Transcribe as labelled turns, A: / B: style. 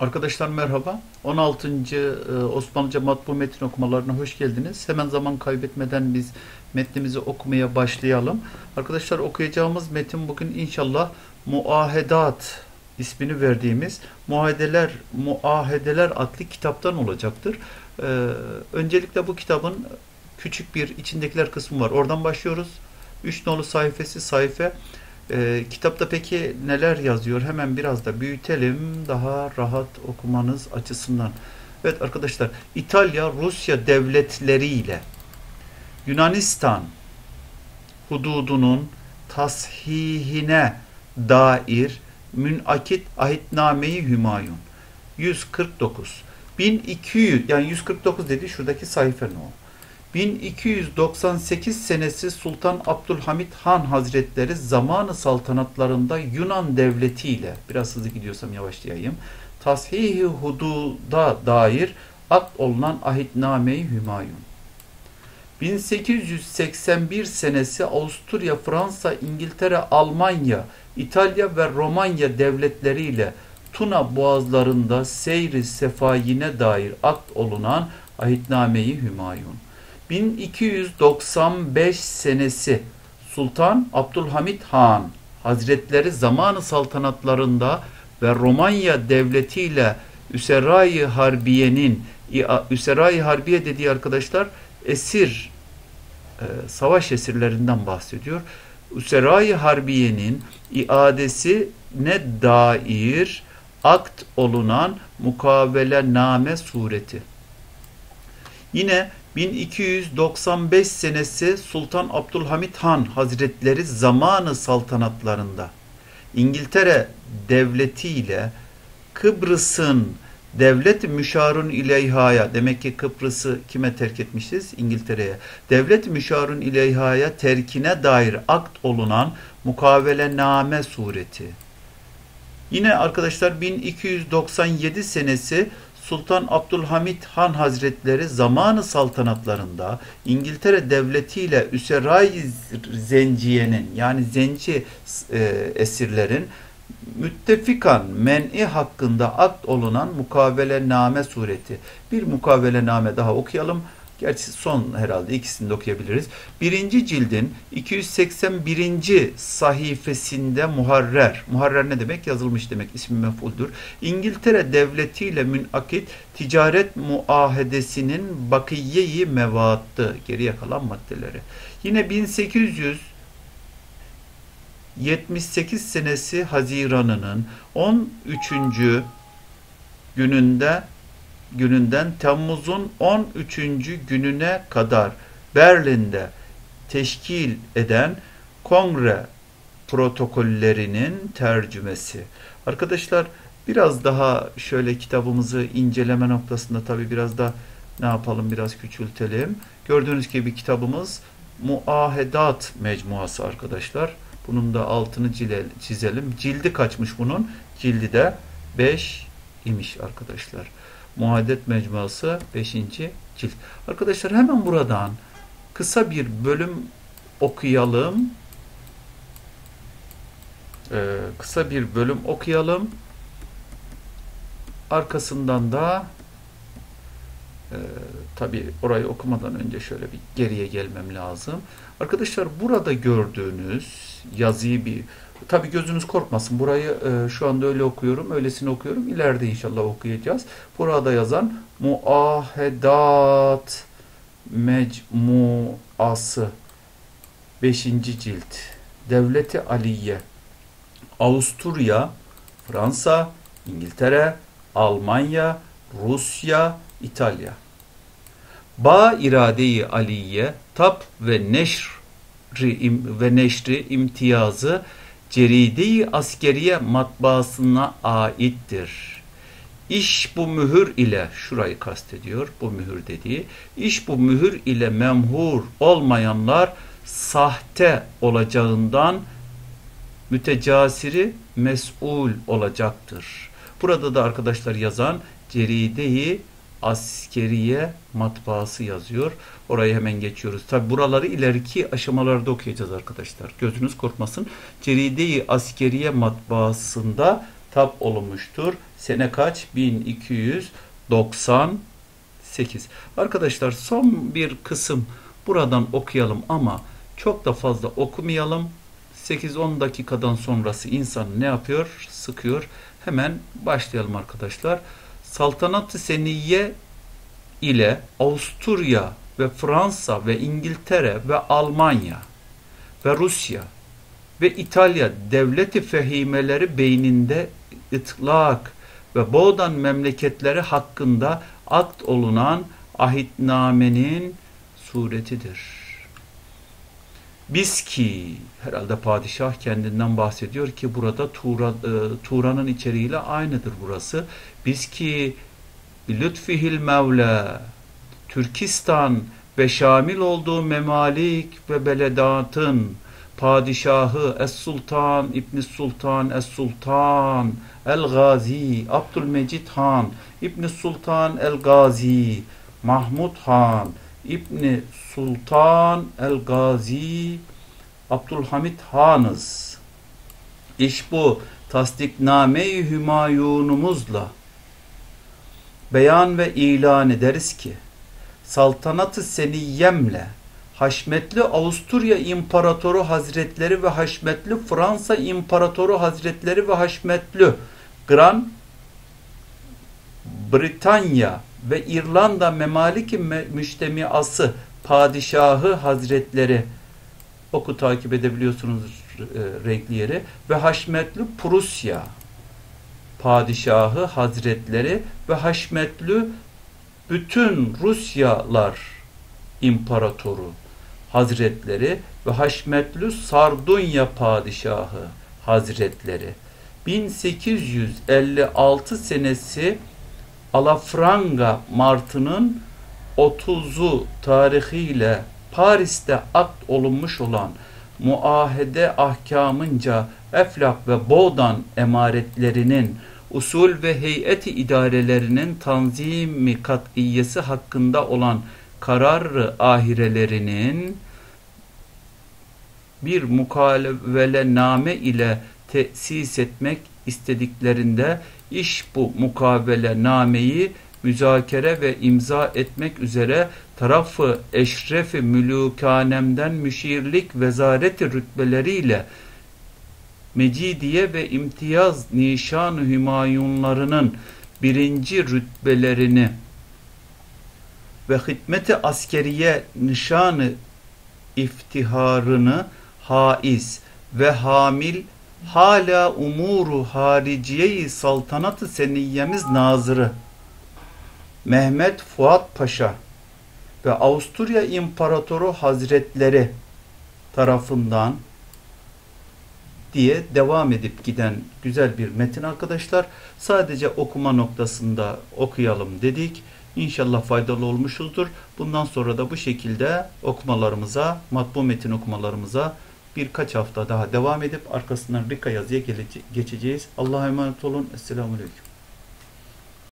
A: Arkadaşlar merhaba. 16. Osmanlıca matbu metin okumalarına hoş geldiniz. Hemen zaman kaybetmeden biz metnimizi okumaya başlayalım. Arkadaşlar okuyacağımız metin bugün inşallah Muahedat ismini verdiğimiz Muahedeler adlı kitaptan olacaktır. Öncelikle bu kitabın küçük bir içindekiler kısmı var. Oradan başlıyoruz. 3 nolu sayfa. Kitapta peki neler yazıyor? Hemen biraz da büyütelim daha rahat okumanız açısından. Evet arkadaşlar, İtalya, Rusya devletleriyle Yunanistan hududunun tashihine dair münakit ahitname-i Hümayun 149 1200 yani 149 dedi şuradaki sayfa ne o? 1298 senesi Sultan Abdülhamit Han Hazretleri zamanı saltanatlarında Yunan devletiyle, biraz hızlı gidiyorsam yavaşlayayım, tashih-i hududa dair akt olunan ahitname-i Hümayun. 1881 senesi Avusturya, Fransa, İngiltere, Almanya, İtalya ve Romanya devletleriyle Tuna boğazlarında seyri sefayine dair akt olunan ahitname-i Hümayun. 1295 senesi Sultan Abdülhamit Han Hazretleri zamanı saltanatlarında ve Romanya devletiyle Üserai Harbiye dediği arkadaşlar esir, savaş esirlerinden bahsediyor. Üserai Harbiye'nin iadesine dair akt olunan mukavelename sureti. Yine 1295 senesi Sultan Abdülhamit Han Hazretleri zamanı saltanatlarında İngiltere devleti ile Kıbrıs'ın devlet müşarun ileyhaya, demek ki Kıbrıs'ı kime terk etmişiz? İngiltere'ye. Devlet müşarun ileyhaya terkine dair akt olunan mukavelename sureti. Yine arkadaşlar 1297 senesi Sultan Abdülhamit Han Hazretleri zamanı saltanatlarında İngiltere Devleti ile Üserai Zenciye'nin yani zenci esirlerin müttefikan men'i hakkında akt olunan mukavelename sureti. Bir mukavelename daha okuyalım. Gerçi son herhalde ikisini de okuyabiliriz. Birinci cildin 281. sayfasında muharrer. Muharrer ne demek? Yazılmış demek. İsmi mef'uldür. İngiltere devletiyle münakit ticaret muahedesinin bakiye-i mevattı. Geriye kalan maddeleri. Yine 1878 senesi Haziran'ının 13. gününden Temmuz'un 13. gününe kadar Berlin'de teşkil eden kongre protokollerinin tercümesi. Arkadaşlar biraz daha şöyle kitabımızı inceleme noktasında tabi biraz da ne yapalım, biraz küçültelim. Gördüğünüz gibi kitabımız Muahedat mecmuası arkadaşlar. Bunun da altını çizelim. Cildi kaçmış bunun? Cildi de 5 imiş arkadaşlar. Muahedat mecmuası 5. cilt. Arkadaşlar hemen buradan kısa bir bölüm okuyalım. Arkasından da tabi orayı okumadan önce şöyle bir geriye gelmem lazım. Arkadaşlar burada gördüğünüz yazıyı tabi gözünüz korkmasın. Burayı şu anda öyle okuyorum. Öylesine okuyorum. İleride inşallah okuyacağız. Burada yazan Muahedat Mecmuası 5. cilt. Devleti Aliye. Avusturya, Fransa, İngiltere, Almanya, Rusya, İtalya. Ba irade-i aliye tap ve neşri imtiyazı ceride-i askeriye matbaasına aittir. İş bu mühür ile, şurayı kastediyor, bu mühür dediği, iş bu mühür ile memhur olmayanlar sahte olacağından mütecasiri mes'ul olacaktır. Burada da arkadaşlar yazan ceride-i askeriye matbaası yazıyor. Orayı hemen geçiyoruz. Tabi buraları ileriki aşamalarda okuyacağız arkadaşlar. Gözünüz korkmasın. Ceride-i askeriye matbaasında tap olunmuştur. Sene kaç? 1298. Arkadaşlar son bir kısım buradan okuyalım ama çok da fazla okumayalım. 8-10 dakikadan sonrası insanı ne yapıyor? Sıkıyor. Hemen başlayalım arkadaşlar. Saltanat-ı Seniyye ile Avusturya ve Fransa ve İngiltere ve Almanya ve Rusya ve İtalya devleti fehimeleri beyninde itlak ve Boğdan memleketleri hakkında akt olunan ahitnamenin suretidir. Biz ki, herhalde padişah kendinden bahsediyor ki burada Turan'ın içeriğiyle aynıdır burası. Biz ki lütfihil Mevla Türkistan ve şamil olduğu memalik ve beledatın padişahı Es-Sultan İbn Sultan Es-Sultan El-Gazi Abdülmecid Han İbn Sultan El-Gazi Mahmud Han İbn Sultan El-Gazi Abdülhamid Hanız. İş bu tasdikname-i Hümayunumuzla beyan ve ilan ederiz ki Saltanat-ı Seniyyemle Haşmetli Avusturya İmparatoru Hazretleri ve Haşmetli Fransa İmparatoru Hazretleri ve Haşmetli Gran Britanya ve İrlanda Memalik-i Müştemiası Padişahı Hazretleri, oku takip edebiliyorsunuz renkli yeri, ve Haşmetli Prusya Padişahı Hazretleri ve Haşmetli bütün Rusyalar İmparatoru Hazretleri ve Haşmetli Sardunya Padişahı Hazretleri 1856 senesi Alafranga Martı'nın 30'u tarihiyle Paris'te akt olunmuş olan muahede ahkamınca Eflak ve Boğdan emaretlerinin usul ve heyeti idarelerinin tanzimi kat'iyesi hakkında olan karar-ı ahirelerinin bir mukavelename ile tesis etmek istediklerinde iş bu mukavelenameyi müzakere ve imza etmek üzere tarafı eşref-i mülûkanemden müşirlik vezareti rütbeleriyle Mecidiye ve imtiyaz nişan-ı hümayunlarının birinci rütbelerini ve hidmet-i askeriye nişan-ı iftiharını haiz ve hamil hala umuru hariciye-i saltanat-ı seniyyemiz nazırı Mehmet Fuat Paşa ve Avusturya İmparatoru Hazretleri tarafından diye devam edip giden güzel bir metin arkadaşlar. Sadece okuma noktasında okuyalım dedik. İnşallah faydalı olmuşuzdur. Bundan sonra da bu şekilde okumalarımıza, matbu metin okumalarımıza birkaç hafta daha devam edip arkasından Rika yazıya geçeceğiz. Allah'a emanet olun. Esselamu Aleyküm.